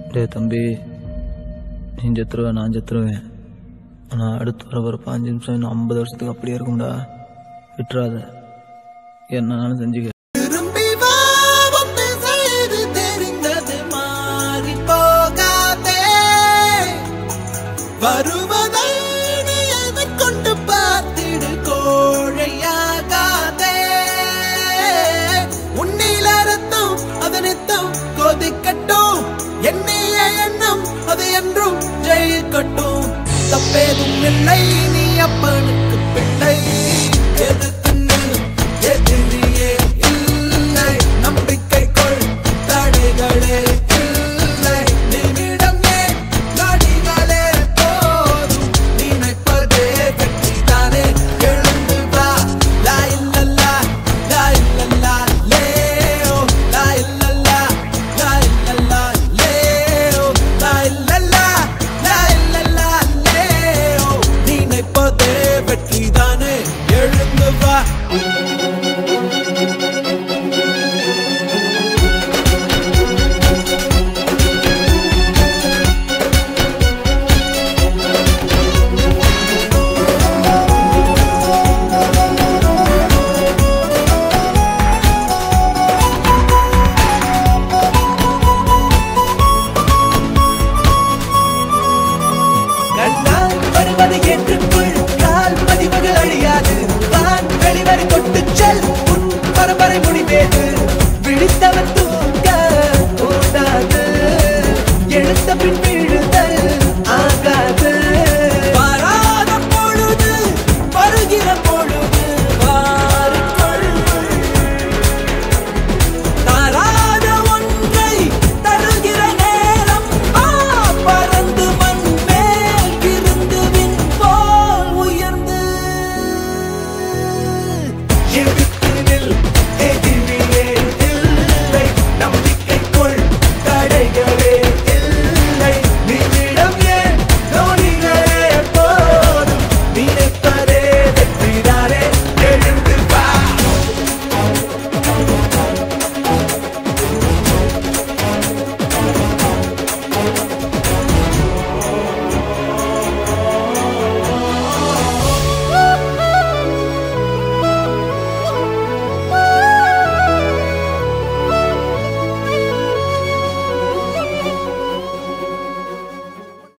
டே தம்பி, நீ செத்துருவேன், நான் செத்துருவேன். ஆனால் அடுத்து வர 5 நிமிஷம் இன்னும் 50 வருஷத்துக்கு அப்படியே இருக்கும்டா. விட்டுறாத, என்னன்னாலும் செஞ்சுக்க. வருவதை கொண்டு பார்த்திடு கோழையாகாதே. உன்னில ரத்தம் அதனித்தம் கொதிக்கட்டும், எண்ணிய எண்ணம் அது என்றும் ஜெயிக்கட்டும். தப்பேதும் இல்லை.